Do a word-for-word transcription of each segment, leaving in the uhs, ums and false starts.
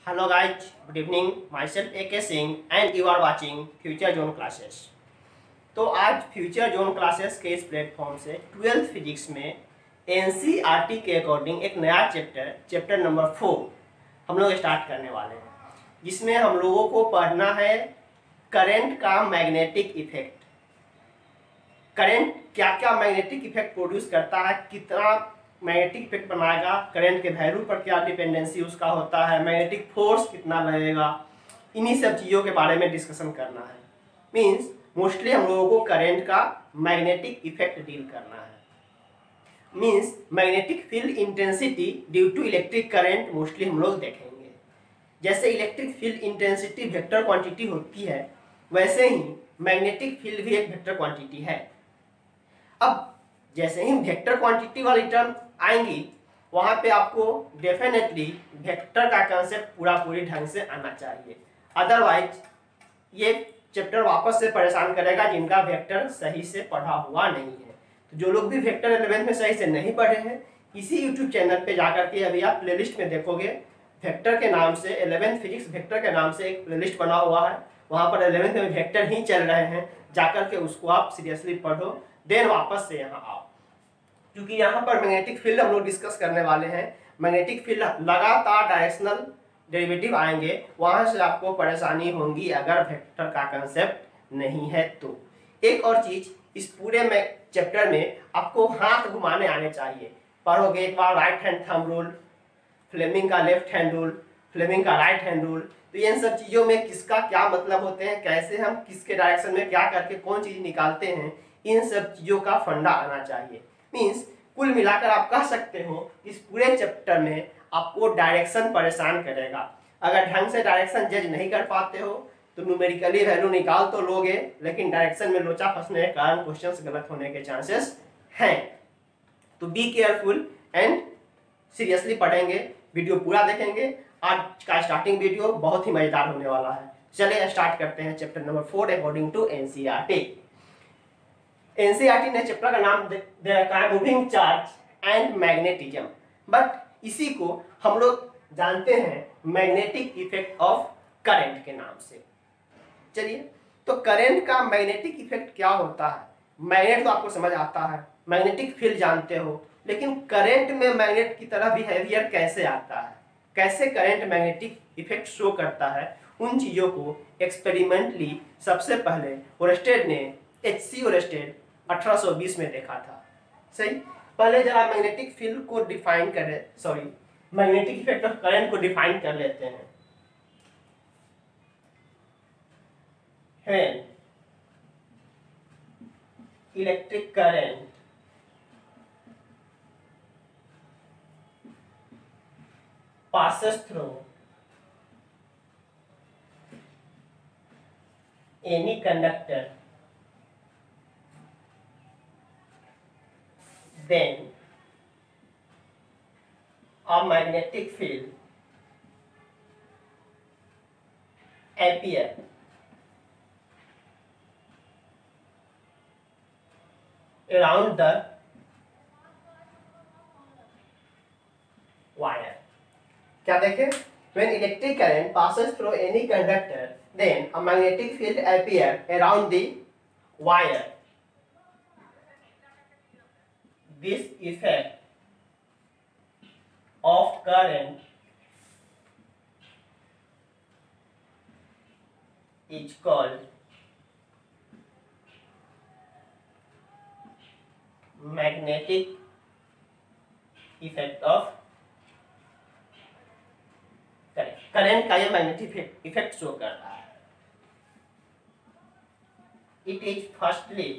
Hello guys, good evening. Myself A K Singh and you are watching future zone classes. तो आज future zone classes के इस platform से twelfth physics में NCERT के according एक नया चैप्टर चैप्टर नंबर फोर हम लोग स्टार्ट करने वाले हैं, जिसमें हम लोगों को पढ़ना है करंट का मैग्नेटिक इफेक्ट। करंट क्या क्या मैग्नेटिक इफेक्ट प्रोड्यूस करता है, कितना मैग्नेटिक इफेक्ट बनाएगा, करंट के वैल्यू पर क्या डिपेंडेंसी उसका होता है, मैग्नेटिक फोर्स कितना लगेगा, इन्हीं सब चीज़ों के बारे में डिस्कशन करना है। मींस मोस्टली हम लोगों को करंट का मैग्नेटिक इफेक्ट डील करना है। Means magnetic field intensity due to electric current mostly हम लोग देखेंगे। जैसे electric field intensity vector quantity होती है, वैसे ही मैग्नेटिक फील्ड भी एक वेक्टर क्वांटिटी है। अब जैसे ही वेक्टर क्वांटिटी वाली टर्म आएंगी, वहां पे आपको डेफिनेटली वेक्टर का कंसेप्ट पूरा पूरी ढंग से आना चाहिए, अदरवाइज ये चैप्टर वापस से परेशान करेगा जिनका वेक्टर सही से पढ़ा हुआ नहीं है। तो जो लोग भी वेक्टर इलेवेंथ में सही से नहीं पढ़े हैं, इसी यूट्यूब चैनल पे जाकर के अभी आप प्लेलिस्ट में देखोगे, वेक्टर के नाम से इलेवेंथ फिजिक्स वेक्टर के नाम से एक प्लेलिस्ट बना हुआ है। वहां पर इलेवेंथ में वेक्टर ही चल रहे हैं, जाकर के उसको आप सीरियसली पढ़ो, देन वापस से यहाँ आओ, क्योंकि यहाँ पर मैग्नेटिक फील्ड हम लोग डिस्कस करने वाले हैं। मैग्नेटिक फील्ड लगातार डायरेक्शनल डेरिवेटिव आएंगे, वहां से आपको परेशानी होगी अगर वेक्टर का कंसेप्ट नहीं है तो। एक और चीज, इस पूरे में चैप्टर में आपको हाथ घुमाने आने चाहिए। पढ़ोगे एक बार right hand thumb rule, Fleming का लेफ्ट हैंड रूल, फ्लेमिंग का राइट हैंड रूल, तो इन सब चीजों में किसका क्या मतलब होते हैं, कैसे हम किसके डायरेक्शन में क्या करके कौन चीज निकालते हैं, इन सब चीजों का फंडा आना चाहिए। मींस कुल मिलाकर आप कह सकते हो इस पूरे चैप्टर में आपको डायरेक्शन परेशान करेगा। अगर ढंग से डायरेक्शन जज नहीं कर पाते हो तो न्यूमेरिकली वैल्यू निकाल तो लोगे, लेकिन डायरेक्शन में लोचा फंसने के कारण क्वेश्चंस गलत होने के चांसेस हैं। तो बी केयरफुल एंड सीरियसली पढ़ेंगे, वीडियो पूरा देखेंगे। आज का स्टार्टिंग वीडियो बहुत ही मजेदार होने वाला है। चलिए स्टार्ट करते हैं chapter number four according to NCERT. NCERT ने चैप्टर का नाम दे, दे रखा है moving charge and magnetism, but इसी को हम लोग जानते हैं मैग्नेटिक इफेक्ट ऑफ करंट के नाम से। चलिए, तो करंट का मैग्नेटिक इफेक्ट क्या होता है। मैग्नेट तो आपको समझ आता है, मैग्नेटिक फील्ड जानते हो, लेकिन करंट में मैग्नेट की तरह बिहेवियर कैसे आता है, कैसे करंट मैग्नेटिक इफेक्ट शो करता है, उन चीजों को एक्सपेरिमेंटली सबसे पहले ओरस्टेड ने एच सी ओरस्टेड अठारह सौ बीस में देखा था। सही, पहले जरा मैग्नेटिक फील्ड को डिफाइन करें, sorry magnetic effect of current को डिफाइन कर लेते हैं। When electric current passes through any conductor, then a magnetic field appear around the wire। क्या देखें, when electric current passes through any conductor, then a magnetic field appear around the wire। This effect of current is called magnetic effect of current। Current का यह magnetic effect show कर रहा है। It is firstly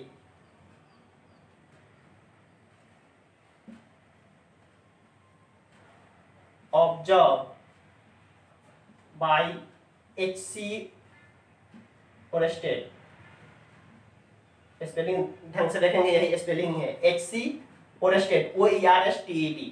observed by H C Oersted. Spelling ढंग से देखेंगे, यही spelling है, H C Oersted, O E R S T E D,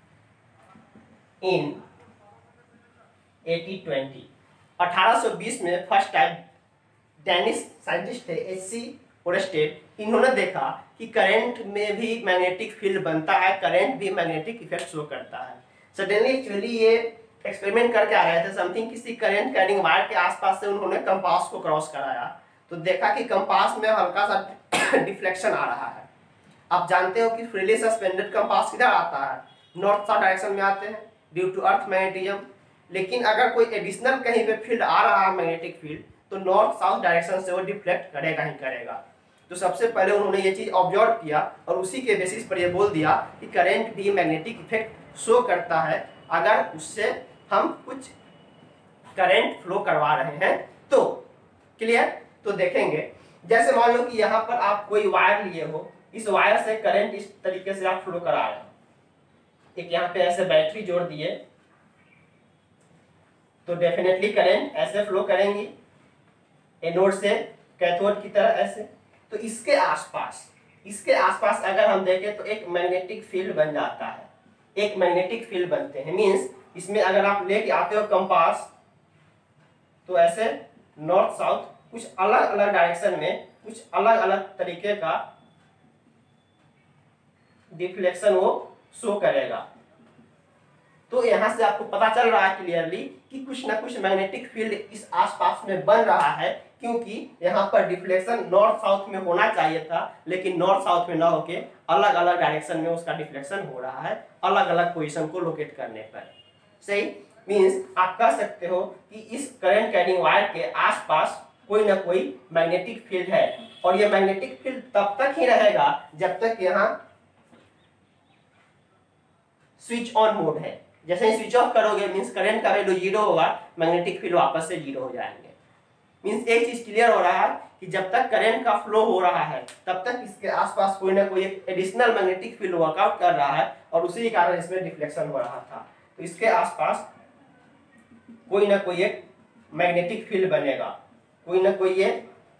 in eighteen twenty. अठारह सौ बीस में फर्स्ट टाइम डेनिश साइंटिस्ट थे एच सी ओरस्टेड, इन्होंने देखा कि करंट में भी मैग्नेटिक फील्ड बनता है, करंट भी मैग्नेटिक इफेक्ट शो करता है। सडनली एक्चुअली ये एक्सपेरिमेंट करके आ रहे थे समथिंग, किसी करंट कैरिंग वायर के आसपास से उन्होंने कंपास को क्रॉस कराया तो देखा कि कंपास में हल्का सा डिफ्लेक्शन आ रहा है। आप जानते हो कि फ्रीली सस्पेंडेड कंपास किधर आता है, नॉर्थ साउथ डायरेक्शन में आते हैं ड्यू टू अर्थ मैग्नेटिज्म। लेकिन अगर कोई एडिशनल कहीं पे फील्ड आ रहा है मैग्नेटिक फील्ड तो नॉर्थ साउथ डायरेक्शन से वो डिफ्लेक्ट करेगा ही करेगा। तो सबसे पहले उन्होंने ये चीज ऑब्जर्व किया और उसी के बेसिस पर ये बोल दिया कि करंट भी मैग्नेटिक इफेक्ट शो करता है अगर उससे हम कुछ करंट फ्लो करवा रहे हैं तो। क्लियर? तो देखेंगे जैसे मान लो कि यहाँ पर आप कोई वायर लिए हो, इस वायर से करंट इस तरीके से आप फ्लो करा रहे हो, एक यहाँ पे ऐसे बैटरी जोड़ दिए तो डेफिनेटली करंट ऐसे फ्लो करेंगी एनोड से कैथोड की तरह ऐसे। तो इसके आसपास इसके आसपास अगर हम देखें तो एक मैग्नेटिक फील्ड बन जाता है, एक मैग्नेटिक फील्ड बनते हैं। मींस इसमें अगर आप लेके आते हो कंपास तो ऐसे नॉर्थ साउथ कुछ अलग अलग डायरेक्शन में कुछ अलग अलग तरीके का डिफ्लेक्शन वो शो करेगा। तो यहां से आपको पता चल रहा है क्लियरली कि कुछ ना कुछ मैग्नेटिक फील्ड इस आसपास में बन रहा है, क्योंकि यहाँ पर डिफ्लेक्शन नॉर्थ साउथ में होना चाहिए था लेकिन नॉर्थ साउथ में ना होके अलग अलग डायरेक्शन में उसका डिफ्लेक्शन हो रहा है अलग अलग पोजीशन को लोकेट करने पर। सही? मींस आप कह सकते हो कि इस करंट कैरिंग वायर के आसपास कोई ना कोई मैग्नेटिक फील्ड है और ये मैग्नेटिक फील्ड तब तक ही रहेगा जब तक यहाँ स्विच ऑन मोड है। जैसे ही स्विच ऑफ करोगे मींस करंट का वैल्यू जीरो होगा, मैग्नेटिक फील्ड वापस से जीरो हो जाएंगे। मींस एक चीज क्लियर हो रहा है कि जब तक करंट का फ्लो हो रहा है तब तक इसके आसपास कोई ना कोई एक एडिशनल मैग्नेटिक फील्ड वर्कआउट कर रहा है और उसी के कारण इसमें डिफ्लेक्शन हो रहा था। तो इसके आसपास कोई ना कोई एक मैग्नेटिक फील्ड बनेगा, कोई ना कोई ये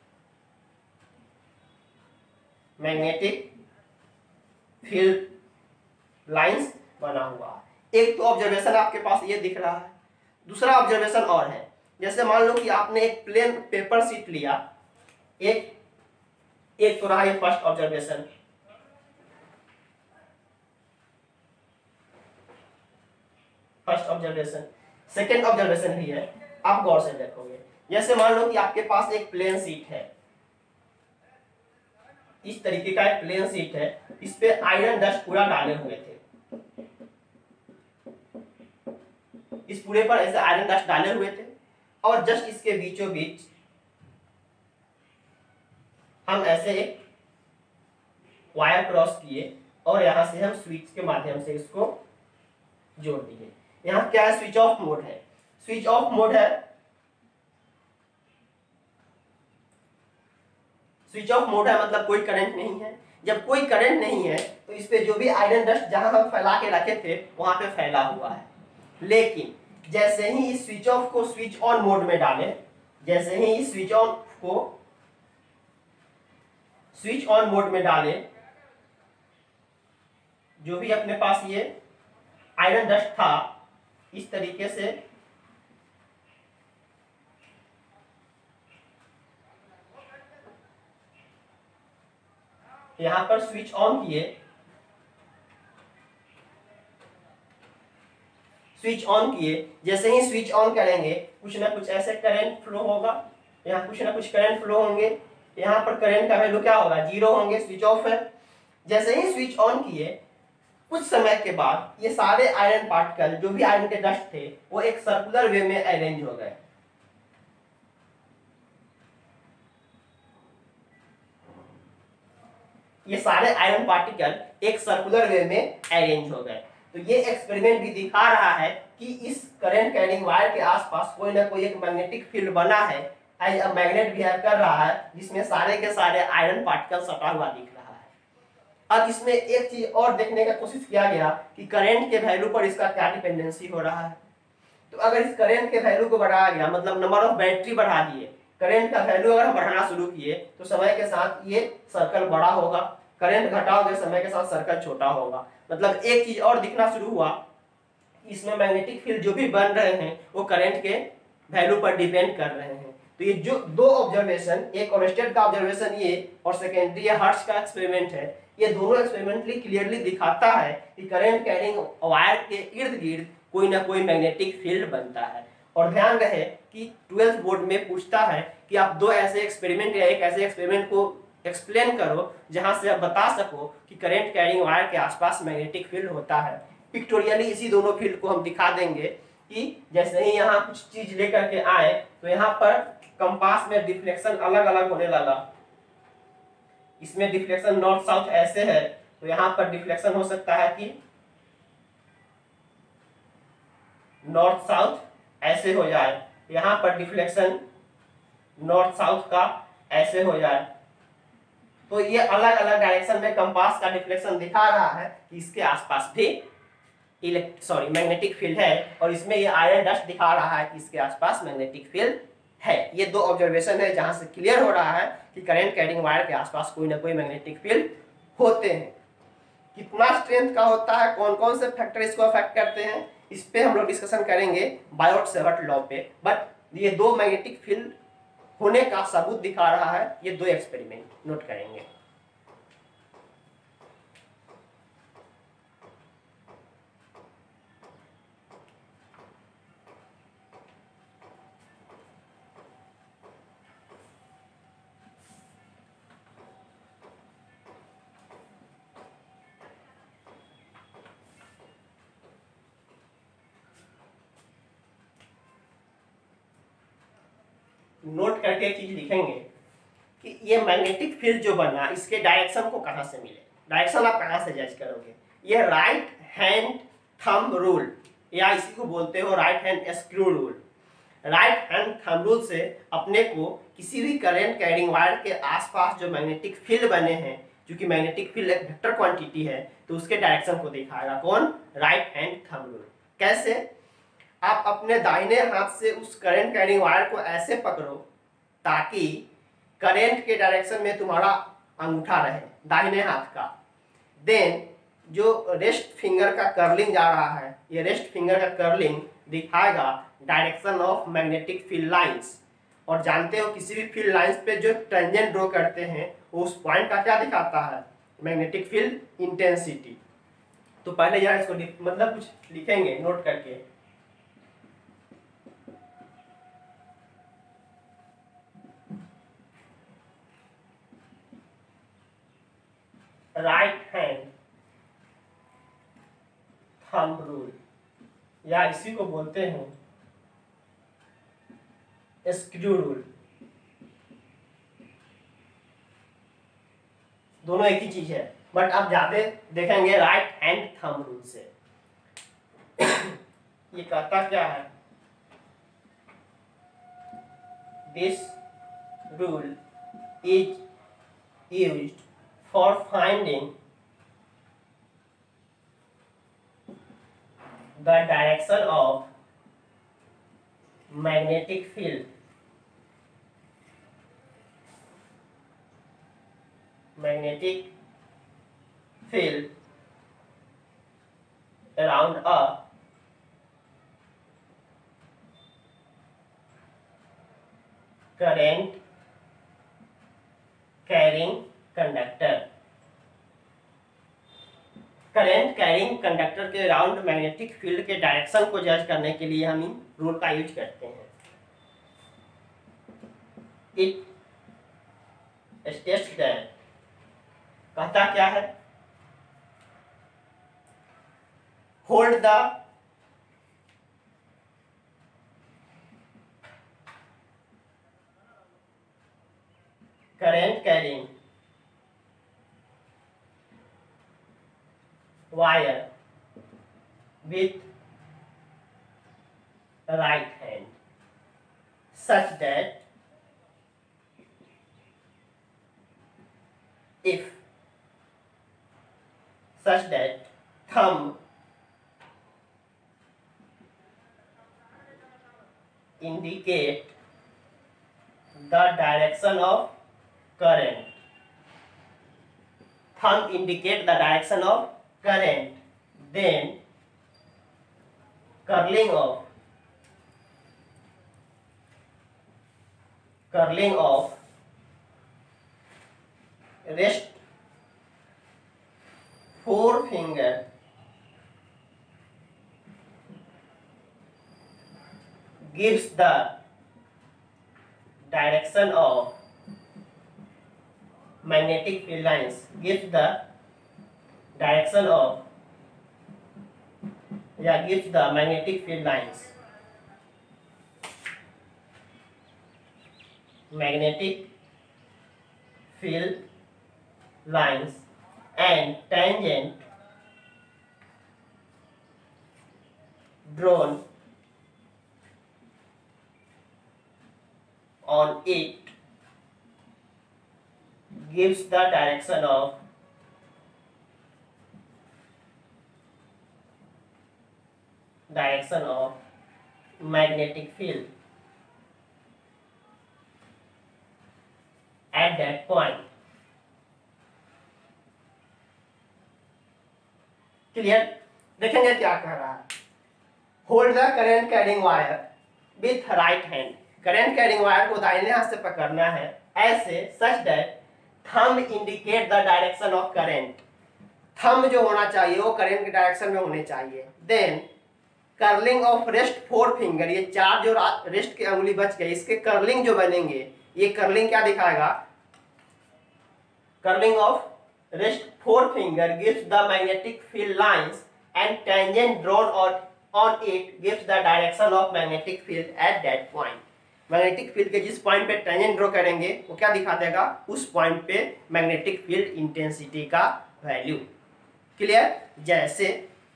मैग्नेटिक फील्ड लाइंस बना हुआ है। एक तो ऑब्जर्वेशन आपके पास ये दिख रहा है, दूसरा ऑब्जर्वेशन और है। जैसे मान लो कि आपने एक प्लेन पेपर शीट लिया, एक एक तो रहा ये first observation, first observation second observation भी है, आप गौर से देखोगे। जैसे मान लो कि आपके पास एक प्लेन शीट है, इस तरीके का एक प्लेन शीट है, इस पे आयरन डस्ट पूरा डाले हुए थे, इस पूरे पर ऐसे आयरन डस्ट डाले हुए थे और जस्ट इसके बीचों बीच हम ऐसे एक वायर क्रॉस किए और यहां से हम स्विच के माध्यम से इसको जोड़ दिए। यहाँ क्या है? स्विच ऑफ मोड है। स्विच ऑफ मोड है, स्विच ऑफ मोड है मतलब कोई करंट नहीं है। जब कोई करंट नहीं है तो इस पे जो भी आयरन डस्ट जहां हम फैला के रखे थे वहां पे फैला हुआ है। लेकिन जैसे ही इस स्विच ऑफ को स्विच ऑन मोड में डालें, जैसे ही इस स्विच ऑन को स्विच ऑन मोड में डालें, जो भी अपने पास ये आयरन डस्ट था इस तरीके से यहां पर स्विच ऑन किए, स्विच ऑन किए, जैसे ही स्विच ऑन करेंगे कुछ ना कुछ ऐसे करंट फ्लो होगा, यहाँ कुछ ना कुछ करंट फ्लो होंगे, यहाँ पर करंट का वैल्यू क्या होगा? जीरो होंगे, स्विच ऑफ है। जैसे ही स्विच ऑन किए कुछ समय के बाद ये सारे आयरन पार्टिकल जो भी आयरन के डस्ट थे वो एक सर्कुलर वे में अरेंज हो गए। ये सारे आयरन पार्टिकल एक सर्कुलर वे में अरेंज हो गए। तो ये एक्सपेरिमेंट भी दिखा रहा है कि इस करंट कैरिंग वायर के आसपास कोई ना कोई एक मैग्नेटिक फील्ड बना है, एज अ मैग्नेट बिहेव कर रहा है, जिसमें सारे के सारे आयरन पार्टिकल सटा हुआ दिख रहा है। अब इसमें एक चीज और देखने का कोशिश किया गया कि करंट के वैल्यू पर इसका क्या डिपेंडेंसी हो रहा है। तो अगर इस करंट के वैल्यू को बढ़ाया गया, मतलब नंबर ऑफ बैटरी बढ़ा दिए, करंट का वैल्यू अगर हम बढ़ाना शुरू किए तो समय के साथ ये सर्कल बड़ा होगा, करंट घटाओगे समय के साथ सर्कल छोटा होगा। मतलब एक चीज और दिखना शुरू हुआ, इसमें मैग्नेटिक फील्ड जो भी बन रहे हैं वो करंट के वैल्यू पर डिपेंड कर रहे हैं। तो ये जो दो ऑब्जर्वेशन, एक ओरस्टेड का ऑब्जर्वेशन ये और सेकेंडरी हर्ट्ज का एक्सपेरिमेंट है, ये दोनों एक्सपेरिमेंटली क्लियरली दिखाता है कि करंट कैरिंग वायर के इर्द गिर्द कोई ना कोई मैग्नेटिक फील्ड बनता है। और ध्यान रहे कि ट्वेल्थ बोर्ड में पूछता है कि आप दो ऐसे एक्सपेरिमेंट या एक ऐसे एक्सपेरिमेंट को एक्सप्लेन करो जहां से आप बता सको कि करंट कैरिंग वायर के आसपास मैग्नेटिक फील्ड होता है। पिक्टोरियली इसी दोनों फील्ड को हम दिखा देंगे कि जैसे ही यहाँ कुछ चीज लेकर के आए तो यहाँ पर कंपास में डिफ्लेक्शन अलग अलग होने लगा। इसमें डिफ्लेक्शन नॉर्थ साउथ ऐसे है, तो यहाँ पर डिफ्लेक्शन हो सकता है कि नॉर्थ साउथ ऐसे हो जाए, यहाँ पर डिफ्लेक्शन नॉर्थ साउथ का ऐसे हो जाए। तो ये अलग अलग डायरेक्शन में कंपास का डिफ्लेक्शन दिखा रहा है कि इसके आसपास भी इलेक्ट्रिक सॉरी मैग्नेटिक फील्ड है, और इसमें ये आयरन डस्ट दिखा रहा है कि इसके आसपास मैग्नेटिक फील्ड है। ये दो ऑब्जर्वेशन है जहां से क्लियर हो रहा है कि करंट कैरिंग वायर के आसपास कोई ना कोई मैग्नेटिक फील्ड होते हैं। कितना स्ट्रेंथ का होता है, कौन कौन से फैक्टर इसको अफेक्ट करते हैं, इस पे हम लोग डिस्कशन करेंगे बायोट-सेवर्ट लॉ पे। बट ये दो मैग्नेटिक फील्ड होने का सबूत दिखा रहा है ये दो एक्सपेरिमेंट, नोट करेंगे। नोट करके चीज लिखेंगे कि ये मैग्नेटिक फील्ड जो बना इसके डायरेक्शन को कहां से मिले, डायरेक्शन आप कहां से जज करोगे। ये राइट हैंड थंब रूल या इसी को बोलते हो right hand screw rule. Right hand thumb rule से अपने को किसी भी करंट कैरिंग वायर के आसपास जो मैग्नेटिक फील्ड बने हैं, क्योंकि मैग्नेटिक फील्ड एक वेक्टर क्वांटिटी है, तो उसके डायरेक्शन को दिखाएगा कौन, राइट हैंड थंब रूल। कैसे, आप अपने दाहिने हाथ से उस करंट कैरिंग वायर को ऐसे पकड़ो ताकि करंट के डायरेक्शन में तुम्हारा अंगूठा रहे दाहिने हाथ का। देन जो रेस्ट फिंगर का कर्लिंग जा रहा है, ये रेस्ट फिंगर का कर्लिंग दिखाएगा direction of magnetic field lines. और जानते हो किसी भी फील्ड लाइंस पे जो टेंजेंट ड्रॉ करते हैं उस पॉइंट का क्या दिखाता है, मैग्नेटिक फील्ड इंटेंसिटी। तो पहले जरा इसको मतलब कुछ लिखेंगे नोट करके। राइट हैंड थंब रूल या इसी को बोलते हैं स्क्रू रूल। दोनों एक ही चीज है, बट आप ज्यादा देखेंगे राइट हैंड थंब रूल से। ये कहता क्या है, this rule is used for finding the direction of magnetic field magnetic field around a current carrying conductor. Current carrying conductor के अराउंड मैग्नेटिक फील्ड के डायरेक्शन को जज करने के लिए हम इन रूल का यूज करते हैं। इट स्टेट्स दैट, कहता क्या है, hold the current carrying wire with right hand such that if such that thumb indicate the direction of current, thumb indicate the direction of current, then curling of curling of rest forefinger gives the direction of magnetic field lines, gives the direction of yeah gives the magnetic field lines magnetic field lines and tangent drawn on it gives the direction of direction of magnetic field at that point. Clear? देखेंगे क्या कह रहा है। Hold the current carrying wire with right hand. Current carrying wire को दाहिने हाथ से पकड़ना है ऐसे, such that thumb indicate the direction of current. Thumb जो होना चाहिए वो करेंट के डायरेक्शन में होने चाहिए। Then curling of rest four finger, ये चार जो रेस्ट की अंगुली बच गई इसके कर्लिंग जो बनेंगे, ये कर्लिंग क्या दिखाएगा, curling of rest four finger gives the magnetic field lines and tangent drawn on it gives the direction of magnetic field at that point. Magnetic field के जिस पॉइंट पे टेंजेंट ड्रॉ करेंगे वो क्या दिखा देगा, उस पॉइंट पे मैग्नेटिक फील्ड इंटेंसिटी का वैल्यू। क्लियर? जैसे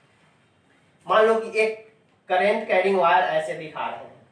मान लो कि एक करंट कैरिंग वायर ऐसे दिखा रहे हैं,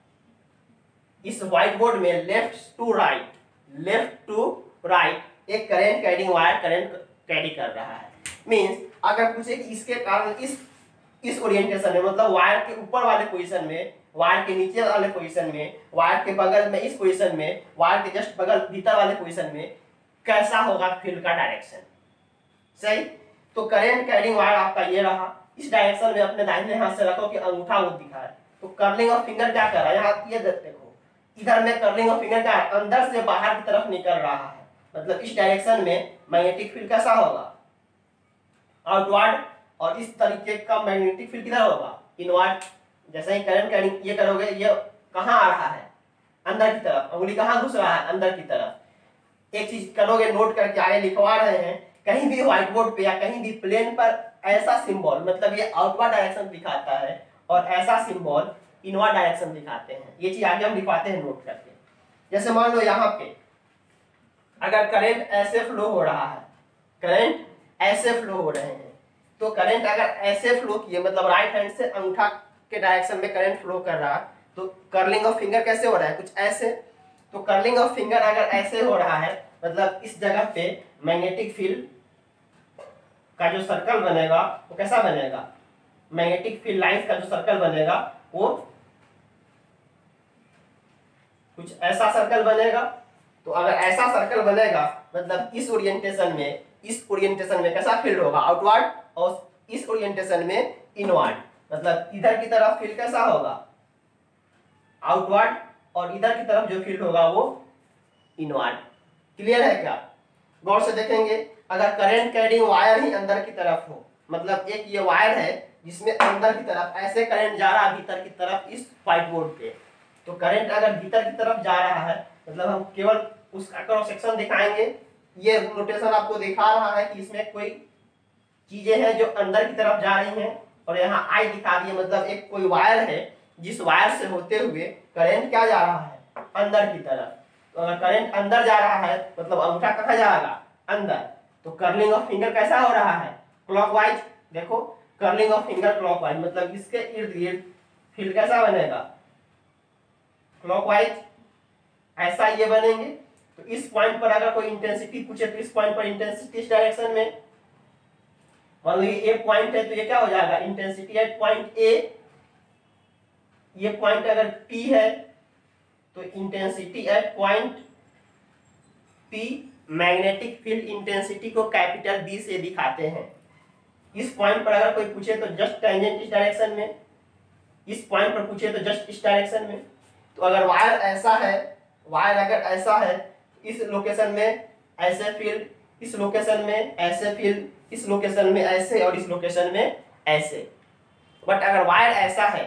इस व्हाइट बोर्ड में left to right left to right एक current carrying wire current carry कर रहा है। मींस अगर पूछे कि इसके कारण इस इस ओरिएंटेशन में, मतलब वायर के ऊपर वाले पोजीशन में, वायर के नीचे वाले पोजीशन में, वायर के बगल में इस पोजीशन में, वायर के जस्ट बगल भीतर वाले पोजीशन में कैसा होगा फील्ड का डायरेक्शन। सही? तो करंट कैरिंग वायर आपका ये रहा, इस डायरेक्शन में अपने दाहिने हाथ से रखो कि अंगूठा वो दिखा है। तो कर्लिंग ऑफ फिंगर क्या कर रहा है, यहाँ ये देखो, इधर में कर्लिंग ऑफ फिंगर क्या है, अंदर से बाहर की तरफ निकल रहा है। मतलब इस डायरेक्शन में मैग्नेटिक फील्ड कैसा होगा, आउटवर्ड। और इस तरीके का मैग्नेटिक फील्ड किधर होगा, इनवर्ड। जैसे ही करंट कैरिंग ये करोगे, ये कहाँ आ रहा है, अंदर की तरफ। अंगुली कहाँ घुस रहा है, अंदर की तरफ। एक चीज करोगे, नोट करके आगे लिखवा रहे हैं, कहीं भी व्हाइट बोर्ड पे या कहीं भी प्लेन पर ऐसा सिंबल, मतलब ये आउटवर्ड डायरेक्शन दिखाता है और ऐसा सिंबल इनवर्ड डायरेक्शन दिखाते हैं। ये चीज आगे हम लिखवाते हैं नोट करके। जैसे मान लो यहाँ पे अगर करंट ऐसे फ्लो हो रहा है, करंट ऐसे फ्लो हो रहे हैं, तो करंट अगर ऐसे फ्लो किए, मतलब राइट हैंड से अंगूठा के डायरेक्शन में करंट फ्लो कर रहा है, तो कर्लिंग ऑफ फिंगर कैसे हो रहा है, कुछ ऐसे। तो कर्लिंग ऑफ फिंगर अगर ऐसे हो रहा है, मतलब इस जगह पे मैग्नेटिक फील्ड का जो सर्कल बनेगा वो कैसा बनेगा, मैग्नेटिक फील्ड लाइंस का जो सर्कल बनेगा वो कुछ ऐसा सर्कल बनेगा। तो अगर ऐसा सर्कल बनेगा, मतलब इस ओरिएंटेशन में इस ओरिएंटेशन में कैसा फील्ड होगा, आउटवर्ड, और इस ओरिएंटेशन में इनवर्ड। मतलब इधर की तरफ फील्ड कैसा होगा, आउटवर्ड, और इधर की तरफ जो फील्ड होगा वो इनवर्ड। क्लियर है क्या? गौर से देखेंगे, अगर करंट कैरिंग वायर ही अंदर की तरफ हो, मतलब एक ये वायर है जिसमें अंदर की तरफ ऐसे करंट जा रहा है भीतर की तरफ इस व्हाइट बोर्ड पे, तो करंट अगर भीतर की तरफ जा रहा है, मतलब हम केवल उसका क्रॉस सेक्शन दिखाएंगे। ये नोटेशन आपको दिखा रहा है कि इसमें कोई चीजें हैं जो अंदर की तरफ जा रही हैं, और यहाँ आई दिखा दी है, मतलब एक कोई वायर है जिस वायर से होते हुए करंट क्या जा रहा है, अंदर की तरफ। तो अगर करंट अंदर जा रहा है, मतलब अंगूठा कहाँ जाएगा, अंदर। तो कर्लिंग ऑफ फिंगर कैसा हो रहा है, क्लॉकवाइज। देखो कर्लिंग ऑफ फिंगर क्लॉकवाइज, मतलब इसके इर्द गिर्द फील्ड कैसा बनेगा, क्लॉकवाइज। ऐसा ये बनेंगे। तो इस पॉइंट पर अगर कोई इंटेंसिटी पूछे तो इस पॉइंट पर इंटेंसिटी इस डायरेक्शन में, मान लो ये ए पॉइंट है तो ये क्या हो जाएगा, इंटेंसिटी एट पॉइंट ए। ये पॉइंट अगर पी है तो intensity at point P. Magnetic field intensity को कैपिटल बी से दिखाते हैं। इस पॉइंट पर अगर कोई पूछे तो जस्ट टेंजेंट इस डायरेक्शन में, इस पॉइंट पर पूछे तो जस्ट इस डायरेक्शन में। तो अगर वायर ऐसा है, वायर अगर ऐसा है, इस लोकेशन में ऐसे फील्ड, इस लोकेशन में ऐसे फील्ड, इस लोकेशन में ऐसे, और इस लोकेशन में ऐसे। बट अगर वायर ऐसा है,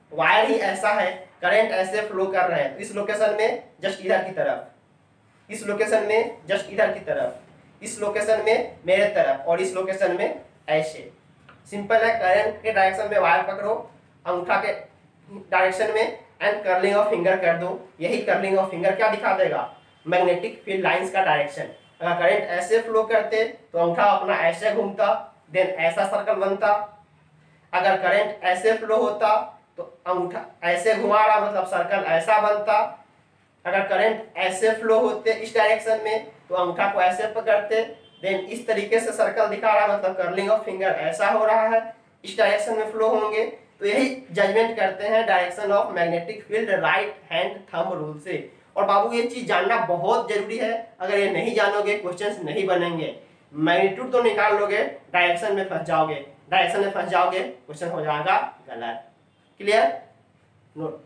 वायर ही ऐसा है, करंट ऐसे फ्लो कर रहे हैं, इस लोकेशन में जस्ट इधर की तरफ, इस लोकेशन में जस्ट इधर की तरफ, इस लोकेशन में मेरे तरफ, और इस लोकेशन में ऐसे। सिंपल है, करंट के डायरेक्शन में वायर पकड़ो, अंगूठा के डायरेक्शन में, एंड कर्लिंग ऑफ फिंगर कर दो। यही कर्लिंग ऑफ फिंगर क्या दिखा देगा? मैग्नेटिक फील्ड लाइंस का डायरेक्शन। अगर करंट ऐसे फ्लो करते तो अंगूठा अपना ऐसे घूमता, देन ऐसा सर्कल बनता। अगर करंट ऐसे फ्लो होता तो अंगूठा ऐसे घुमा रहा, मतलब सर्कल ऐसा बनता। अगर करंट ऐसे फ्लो होते इस डायरेक्शन में तो अंगूठा को ऐसे पकड़ते, देन इस तरीके से सर्कल दिखा रहा, मतलब कर्लिंग ऑफ फिंगर ऐसा हो रहा है, इस डायरेक्शन में फ्लो होंगे। तो यही जजमेंट करते हैं direction of magnetic field right hand thumb rule से। और बाबू ये चीज जानना बहुत जरूरी है, अगर ये नहीं जानोगे क्वेश्चंस नहीं बनेंगे। मैग्नीट्यूड तो निकाल लोगे, डायरेक्शन में फंस जाओगे, डायरेक्शन में फंस जाओगे क्वेश्चन हो जाएगा गलत। क्लियर? नोट।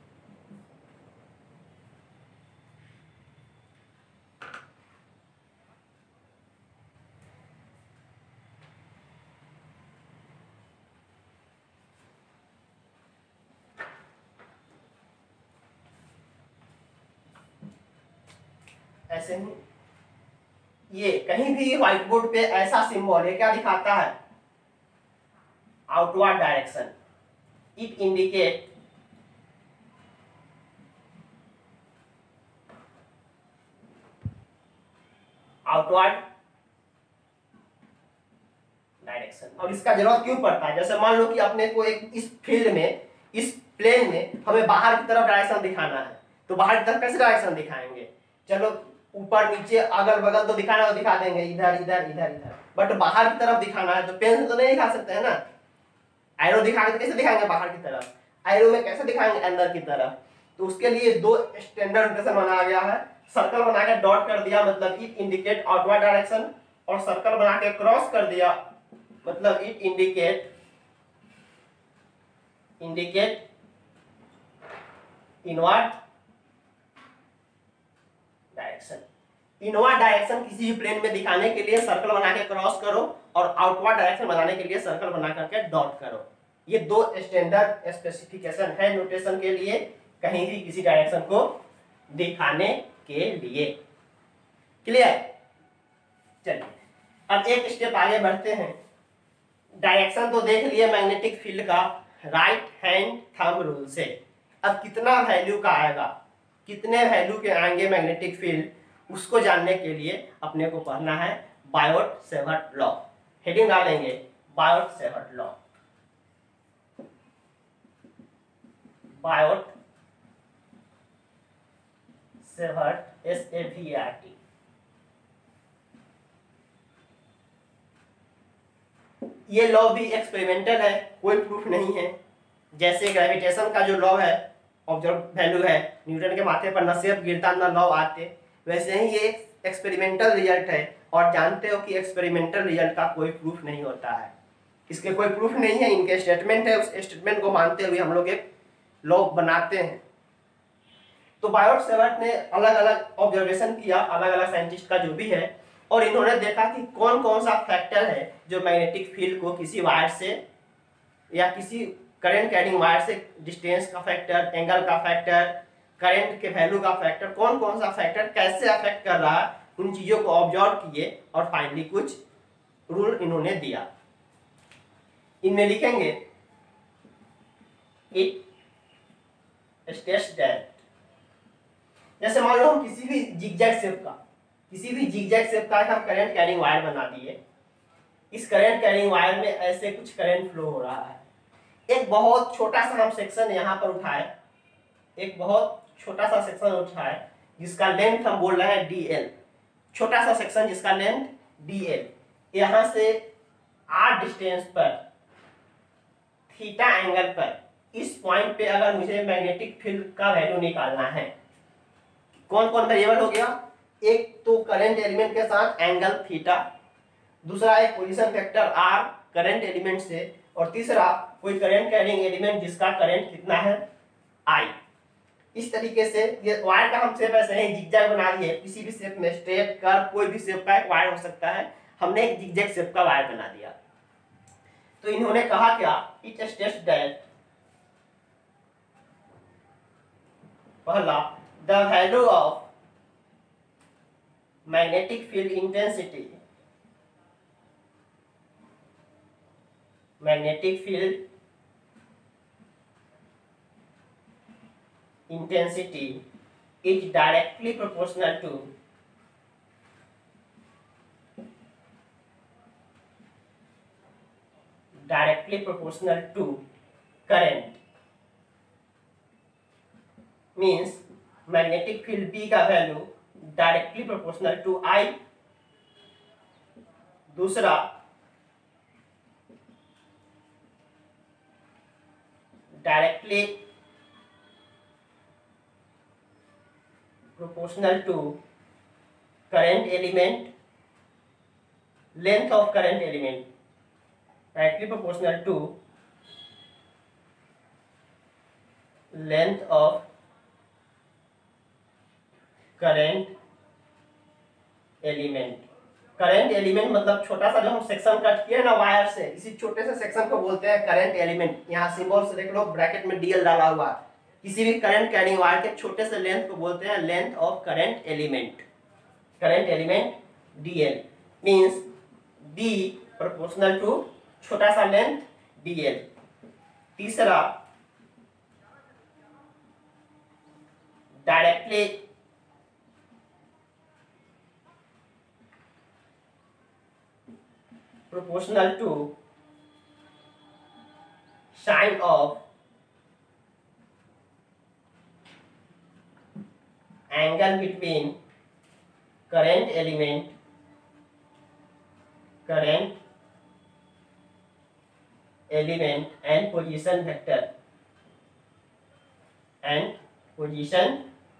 ऐसे ही ये कहीं भी व्हाइट बोर्ड पे ऐसा सिंबल है, क्या दिखाता है? Outward direction. It indicate outward direction. और इसका जरूरत क्यों पड़ता है? जैसे मान लो कि अपने को एक इस फील्ड में, इस प्लेन में हमें बाहर की तरफ डायरेक्शन दिखाना है, तो बाहर की तरफ कैसे डायरेक्शन दिखाएंगे? चलो ऊपर नीचे अगल बगल तो दिखाना तो दिखा देंगे, इधर इधर इधर इधर, बट बाहर की तरफ दिखाना है तो पेन से तो नहीं दिखा सकते है ना। एरो दिखा के कैसे दिखाएंगे बाहर की तरफ? एरो में कैसे दिखाएंगे अंदर की तरफ? तो उसके लिए दो स्टैंडर्ड नोटेशन बनाया गया है। सर्कल बना के डॉट कर दिया, मतलब इट इंडिकेट आउटवर्ड डायरेक्शन, और सर्कल बना के क्रॉस कर दिया, मतलब it indicate indicate inward direction. Inward direction किसी भी प्लेन में दिखाने के लिए सर्कल बना के क्रॉस करो, और आउटवर्ड डायरेक्शन बनाने के लिए सर्कल बना करके डॉट करो। ये दो स्टैंडर्ड स्पेसिफिकेशन है नोटेशन के लिए, कहीं भी किसी डायरेक्शन को दिखाने के लिए। क्लियर? चलिए अब एक स्टेप आगे बढ़ते हैं। डायरेक्शन तो देख लिए मैग्नेटिक फील्ड का राइट हैंड थंब रूल से। अब कितना वैल्यू का आएगा, कितने वैल्यू के आएंगे मैग्नेटिक फील्ड, उसको जानने के लिए अपने को पढ़ना है बायोट-सेवर्ट लॉ। हेडिंग डालेंगे Biot Savart law. Biot Savart, S A V R T. ये लॉ भी एक्सपेरिमेंटल है, कोई प्रूफ नहीं है। जैसे ग्रेविटेशन का जो लॉ है, ऑब्जर्व वैल्यू है, न्यूटन के माथे पर न सेब गिरता न लॉ आते, वैसे ही ये एक्सपेरिमेंटल रिजल्ट है। और जानते हो कि एक्सपेरिमेंटल रिजल्ट का कोई प्रूफ नहीं होता है, इसके कोई प्रूफ नहीं है, इनके स्टेटमेंट है, उस स्टेटमेंट को मानते हुए हम लोग एक लॉ बनाते हैं। तो बायोट-सेवर्ट ने अलग अलग ऑब्जर्वेशन किया, अलग अलग साइंटिस्ट का जो भी है, और इन्होंने देखा कि कौन कौन सा फैक्टर है जो मैग्नेटिक फील्ड को किसी वायर से या किसी करंट कैरिंग वायर से, डिस्टेंस का फैक्टर, एंगल का फैक्टर, करंट के वैल्यू का फैक्टर, कौन कौन सा फैक्टर कैसे अफेक्ट कर रहा है, उन चीजों को ऑब्जर्व किए और फाइनली कुछ रूल इन्होंने दिया। इनमें लिखेंगे इट स्टेट्स दैट, जैसे मान लो हम किसी भी जिगजैग शेप का किसी भी जिगजैग शेप का हम करंट कैरिंग वायर बना दिए। इस करंट कैरिंग वायर में ऐसे कुछ करंट फ्लो हो रहा है। एक बहुत छोटा सा हम सेक्शन यहाँ पर उठाए, एक बहुत छोटा सा सेक्शन उठाए जिसका लेंथ हम बोल रहे हैं डी एल, छोटा सा सेक्शन जिसका लेंथ डी एल। यहाँ से आर डिस्टेंस पर, थीटा एंगल पर, इस पॉइंट पे अगर मुझे मैग्नेटिक फील्ड का वैल्यू निकालना है, कौन कौन वेरिएबल हो गया? एक तो करंट एलिमेंट के साथ एंगल थीटा, दूसरा एक position vector R current element से, और तीसरा कोई करंट कैरिंग एलिमेंट जिसका करंट कितना है आई। इस तरीके से ये वायर का हम शेप ऐसे ही जिगजैग बना दिए, किसी भी शेप में, स्ट्रेट कर्व, कोई भी शेप का एक वायर हो सकता है, हमने एक जिगजैग शेप का वायर बना दिया। तो इन्होंने कहा क्या? इट स्टेट्स दैट पहला, the value of magnetic field intensity, magnetic field intensity is directly proportional to directly proportional to current, means magnetic field B का value directly proportional to I। दूसरा, directly proportional to current element, length of current element, directly proportional to length of current element। Current element मतलब छोटा सा जो हम section cut किए ना wire से, इसी छोटे से सेक्शन को बोलते हैं करंट एलिमेंट। यहाँ सिंबल से देख लो, ब्रैकेट में डीएल डाला हुआ है। किसी भी करंट कैरिंग वायर के छोटे से लेंथ को बोलते हैं length of current element. Current element DL means D proportional to छोटा सा लेंथ डीएल। तीसरा, directly proportional to sine of angle between current element current element and position vector and position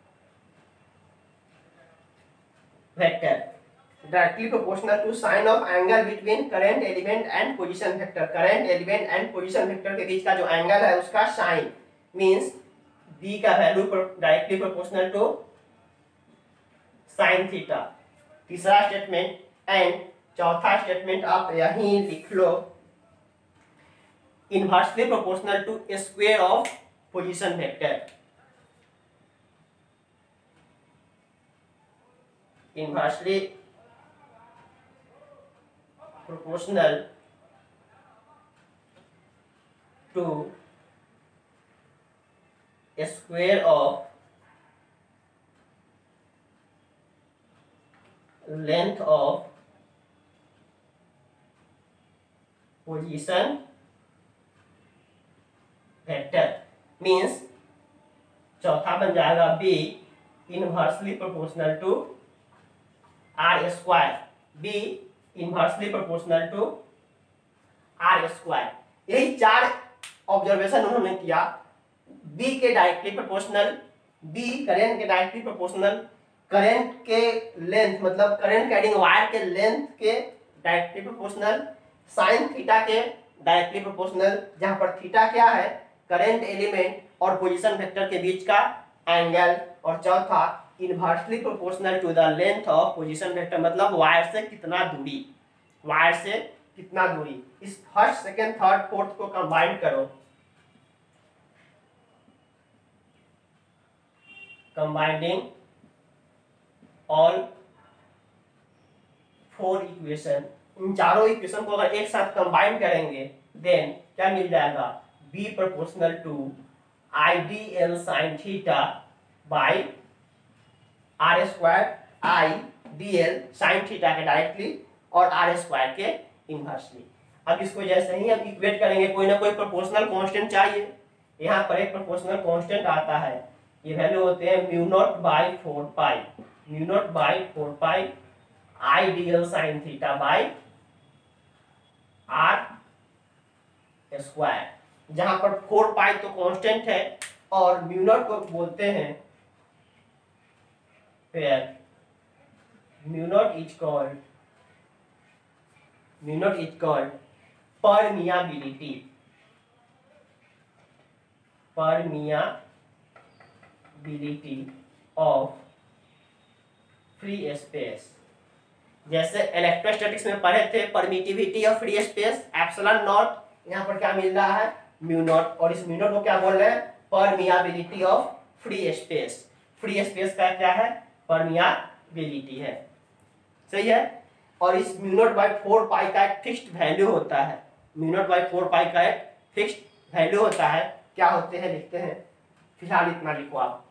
vector, directly proportional to sine of angle between current element and position vector। current element and position vector के बीच का जो angle है उसका sine means b का value directly proportional to sine theta. तीसरा statement and चौथा statement आप यहीं लिख लो, inversely proportional to square of position vector. Inversely proportional to a square of length of position vector means चौथा बन जाएगा b inversely proportional to R square. b inversely proportional to R square. यही चार observation उन्होंने किया। B के directly proportional, B current के directly proportional, current के लेंथ मतलब करंट कैरिंग वायर के लेंथ के डायरेक्टली प्रोपोर्शनल, साइन थीटा के डायरेक्टली प्रोपोर्शनल, जहां पर थीटा क्या है करंट एलिमेंट और पोजीशन वेक्टर के बीच का एंगल, और चौथा inversely proportional to the length of position vector मतलब वायर से कितना दूरी, वायर से कितना दूरी। इस फर्स्ट सेकंड थर्ड फोर्थ को कंबाइन करो, कंबाइनिंग ऑल फोर इक्वेशन, इन चारों इक्वेशन को अगर एक साथ कंबाइन करेंगे देन क्या मिल जाएगा, b proportional to I D L sine theta by R square, I D L sine theta के डायरेक्टली और आर स्क्वायर के इनवर्सली। अब इसको जैसे ही अब इक्वेट करेंगे, कोई ना कोई प्रोपोर्शनल कांस्टेंट चाहिए। यहाँ पर एक प्रोपोर्शनल कांस्टेंट आता है, ये वैल्यू होते हैं mu naught by four pi, mu naught by four pi I D L sine theta by R square, जहां पर फोर पाई तो कांस्टेंट है और म्यू नॉट को बोलते हैं where mu naught is called mu naught is called permeability, permeability of free space। जैसे electrostatics में पढ़े थे permittivity of free space epsilon naught, यहाँ पर क्या मिल रहा है म्यू नॉट, और इस म्यू नॉट को क्या बोल रहे हैं permeability of free space. Free space का क्या है? परमियाबिलिटी है, सही है। और इस mu naught by four pi का एक फिक्स्ड वैल्यू होता है, mu naught by four pi का एक फिक्स्ड वैल्यू होता है। क्या होते हैं लिखते हैं, फिलहाल इतना लिखो आप।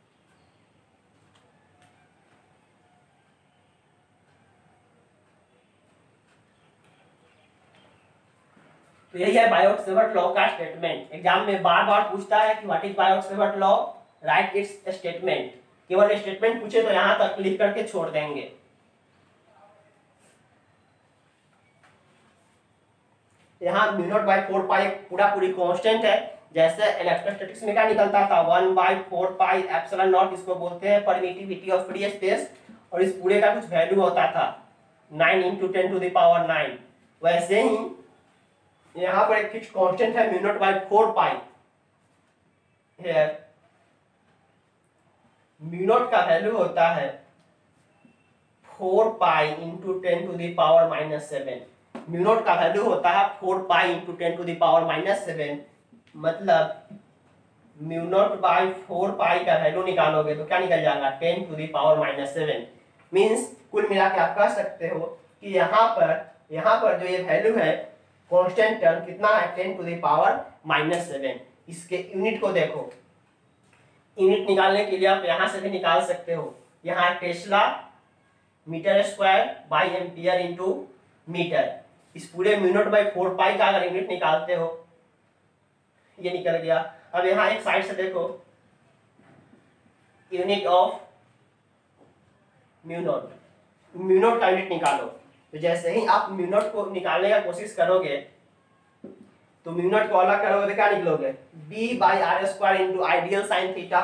तो यही है बायोट-सेवर्ट लॉ का स्टेटमेंट। एग्जाम में बार बार पूछता है कि what is Biot Savart law, right it's statement. केवल स्टेटमेंट पूछे तो यहां तक लिख करके छोड़ देंगे। यहाँ mu naught by four pi पूरा पूरी कांस्टेंट है। जैसे इलेक्ट्रोस्टैटिक्स में क्या निकलता था, one by four pi epsilon naught, इसको बोलते हैं परमिटिविटी ऑफ फ्री स्पेस। और इस पूरे का कुछ वैल्यू होता था nine into ten to the power nine. वैसे ही यहाँ पर एक फिक्स कांस्टेंट है mu naught by four pi. Mu naught का वैल्यू होता है four pi into ten to the power minus seven. Mu naught का वैल्यू होता है four pi into ten to the power minus seven. मतलब mu naught by four pi का value निकालोगे तो क्या निकल जाएगा, ten to the power minus seven. Means कुल मिला के आप कह सकते हो कि यहाँ पर यहाँ पर जो ये वैल्यू है कांस्टेंट टर्म कितना है, ten to the power minus seven. इसके यूनिट को देखो, यूनिट निकालने के लिए आप यहाँ से भी निकाल सकते हो। यहाँ tesla metre square by ampere into metre. इस पूरे mu naught by four pi का अगर यूनिट निकालते हो, ये निकल गया। अब यहाँ एक साइड से देखो, unit of mu naught, mu naught का यूनिट निकालो। तो जैसे ही आप म्यू नॉट को निकालने का कोशिश करोगे तो म्यू नॉट को अलग करोगे तो क्या निकलोगे, B by R square into IDL sine theta.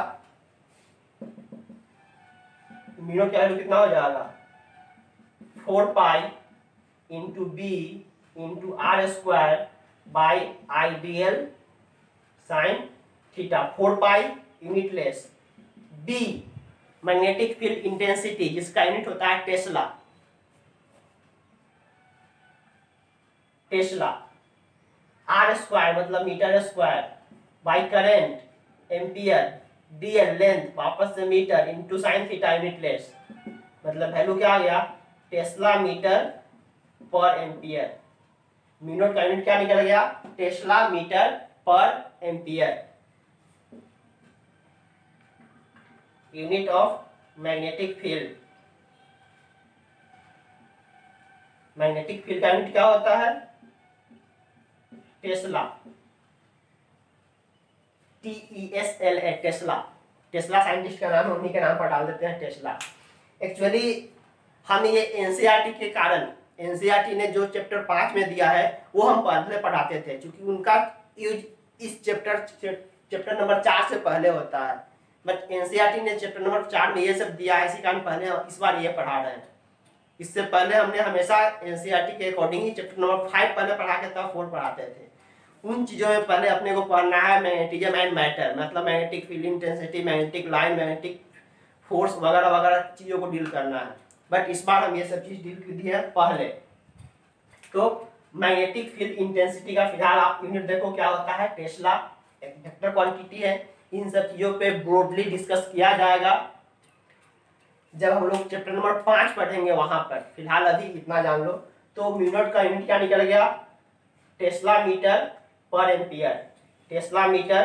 Mu naught का वैल्यू कितना हो जाएगा, four pi into B into R square by IDL sine theta. Four pi unitless, B magnetic field intensity जिसका यूनिट होता है tesla, tesla. R square मतलब metre square by current ampere, DL length वापस से metre into sine theta unitless. मतलब value क्या आ गया, टेस्ला मीटर पर एम्पियर। म्यू नॉट का यूनिट क्या निकल गया, टेस्ला मीटर पर ampere. Unit of magnetic field, magnetic field का यूनिट क्या होता है, tesla, T E S L A, tesla. Tesla scientist का नाम है, उन्हीं के नाम पर डाल देते हैं टेस्ला। एक्चुअली हम ये एनसीईआरटी के कारण, एनसीईआरटी ने जो चैप्टर पाँच में दिया है वो हम पहले पढ़ाते थे, क्योंकि उनका यूज इस चैप्टर चैप्टर नंबर चार से पहले होता है। बट एनसीईआरटी ने चैप्टर नंबर चार में ये सब दिया है, इसी कारण पहले इस बार ये पढ़ा रहे हैं। इससे पहले हमने हमेशा एनसीईआरटी के अकॉर्डिंग ही चैप्टर नंबर फाइव पहले पढ़ा के तब फोर पढ़ाते थे। उन चीज़ों में पहले अपने को पढ़ना है मैग्नेटिज्म एंड मैटर, मतलब magnetic field intensity, magnetic line, magnetic force वगैरह वगैरह चीज़ों को डील करना है। बट इस बार हम ये सब चीज़ डील कर दी है पहले। तो मैग्नेटिक फील्ड इंटेंसिटी का फिलहाल आप यूनिट देखो क्या होता है, टेस्ला, एक वेक्टर क्वांटिटी है। इन सब चीज़ों पे ब्रॉडली डिस्कस किया जाएगा जब हम लोग चैप्टर नंबर पाँच पढ़ेंगे वहां पर। फिलहाल अभी इतना जान लो। तो म्यू नॉट का यूनिट क्या निकल गया, टेस्ला मीटर पर एम्पियर, टेस्ला मीटर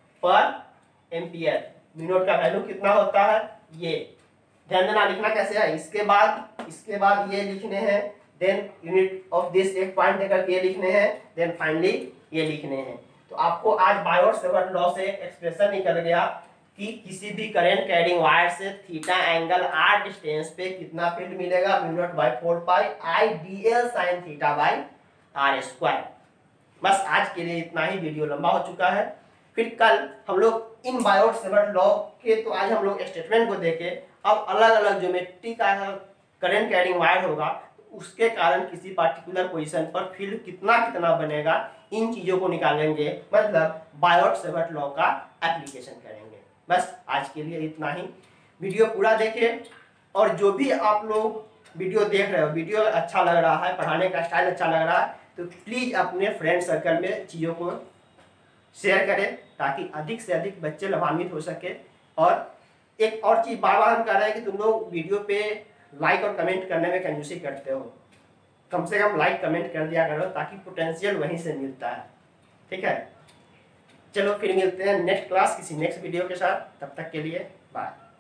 पर एम्पियर। म्यू नॉट का वैल्यू कितना होता है, ये ध्यान देना, लिखना कैसे है। इसके बाद इसके बाद ये लिखने हैं, देन यूनिट ऑफ दिस एक पॉइंट देकर ये लिखने हैं, देन फाइनली ये लिखने हैं। तो आपको आज बायोट-सेवर्ट लॉ से एक्सप्रेशन निकल गया कि किसी भी करंट कैरिंग वायर से थीटा एंगल आर डिस्टेंस पे कितना फील्ड मिलेगा, mu naught by four pi I D L sine theta by R square. बस आज के लिए इतना ही, वीडियो लंबा हो चुका है। फिर कल हम लोग इन बायोट-सेवर्ट लॉ के, तो आज हम लोग स्टेटमेंट को देखे, अब अलग अलग ज्योमेट्री का करंट कैरिंग वायर होगा उसके कारण किसी पार्टिकुलर पोजीशन पर फील्ड कितना कितना बनेगा, इन चीज़ों को निकालेंगे, मतलब बायोट-सेवर्ट लॉ का एप्लीकेशन करेंगे। बस आज के लिए इतना ही। वीडियो पूरा देखें, और जो भी आप लोग वीडियो देख रहे हो, वीडियो अच्छा लग रहा है, पढ़ाने का स्टाइल अच्छा लग रहा है, तो प्लीज़ अपने फ्रेंड सर्कल में चीज़ों को शेयर करें ताकि अधिक से अधिक बच्चे लाभान्वित हो सके और एक और चीज़ बार बार हम कह रहे हैं कि तुम लोग वीडियो पे लाइक और कमेंट करने में कंजूसी करते हो, कम से कम लाइक कमेंट कर दिया करो ताकि पोटेंशियल वहीं से मिलता है। ठीक है, चलो फिर मिलते हैं नेक्स्ट क्लास किसी नेक्स्ट वीडियो के साथ, तब तक के लिए बाय।